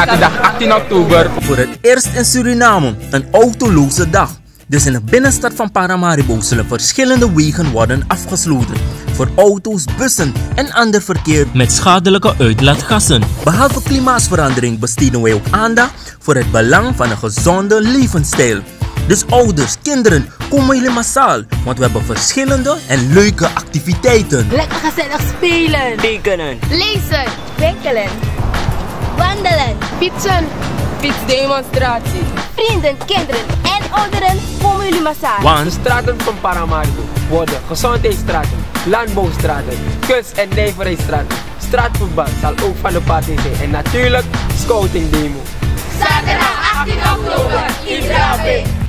zaterdag 18 oktober. Voor het eerst in Suriname een autoloze dag. Dus in de binnenstad van Paramaribo zullen verschillende wegen worden afgesloten. Voor auto's, bussen en ander verkeer met schadelijke uitlaatgassen. Behalve klimaatsverandering besteden wij ook aandacht voor het belang van een gezonde levensstijl. Dus ouders, kinderen, komen jullie massaal, want we hebben verschillende en leuke activiteiten. Lekker gezellig spelen, tekenen, lezen, winkelen, wandelen, fietsen, fietsdemonstratie. Vrienden, kinderen en ouderen komen jullie massaal. Want de straten van Paramaribo worden gezondheidsstraten, landbouwstraten, kunst- en nijverheidsstraten. Straatvoetbal zal ook van de partij zijn en natuurlijk scouting demo. Zaterdag 18 oktober, iedereen.